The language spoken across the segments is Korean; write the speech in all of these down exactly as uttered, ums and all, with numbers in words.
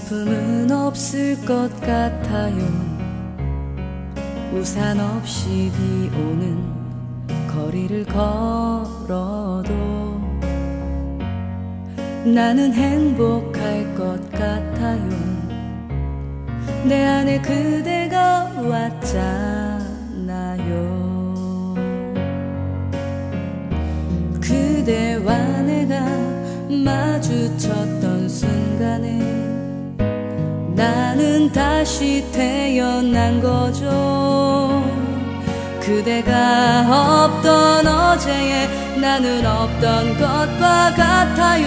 슬픔은 없을 것 같아요. 우산 없이 비 오는 거리를 걸어도 나는 행복할 것 같아요. 내 안에 그대가 왔잖아요. 그대와 내가 마주쳤던 순간에 나는 다시 태어난 거죠. 그대가 없던 어제에 나는 없던 것과 같아요.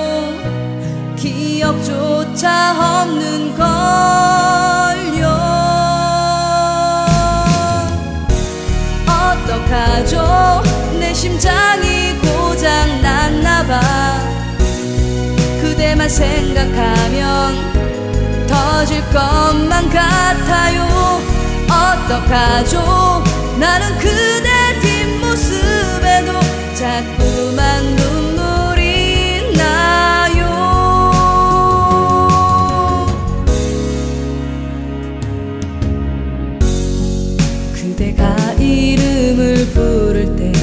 기억조차 없는 걸요. 어떡하죠? 내 심장이 고장 났나봐. 그대만 생각하면 터질 것만 같아요. 어떡하죠? 나는 그대 뒷모습에도 자꾸만 눈물이 나요. 그대가 이름을 부를 때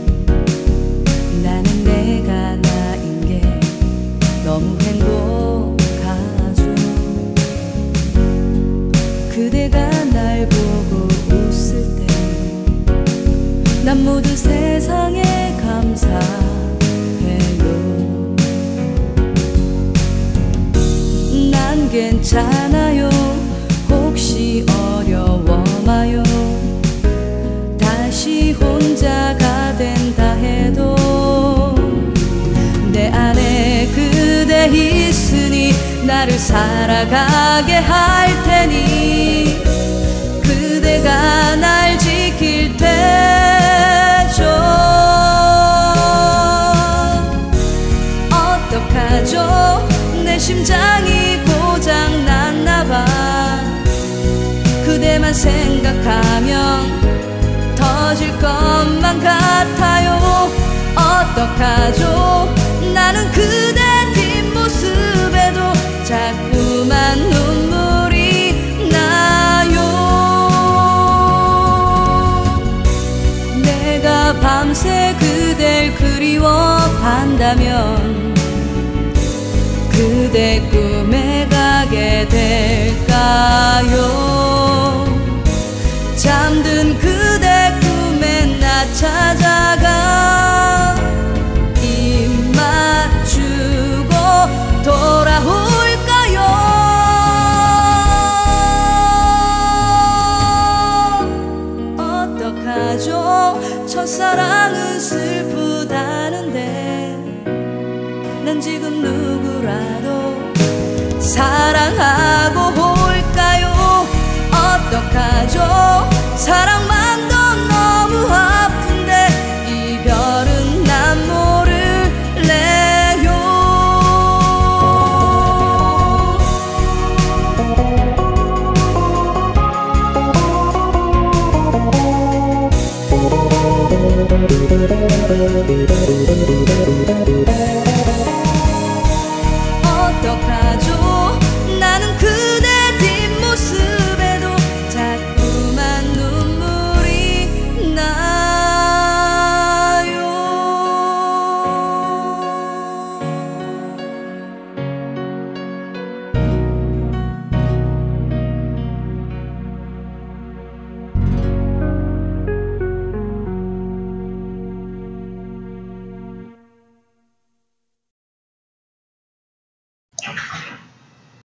나는 내가 나인 게 너무 행복하죠. 그대가 날 보고 웃을 때 난 모두 세상에 감사해요. 난 괜찮아요. 혹시 어려워 마요. 다시 혼자가 된다 해도 내 안에 그대 있으니 나를 살아가게 할 테니 그대가 날 지킬 테죠. 어떡하죠? 내 심장이 고장 났나봐. 그대만 생각하면 터질 것만 같아요. 어떡하죠? 나는 그대 뒷모습에도 자꾸만 눈물이 나요. 내가 밤새 그댈 그리워한다면 그대 꿈에 가게 될까요? 잠든 그대 꿈에 나 찾아가 입 맞추고 돌아올까요? 어떡하죠? 첫사랑은 슬프다는데 난 지금 누구라도 사랑하고 올까요? 어떡하죠? 사랑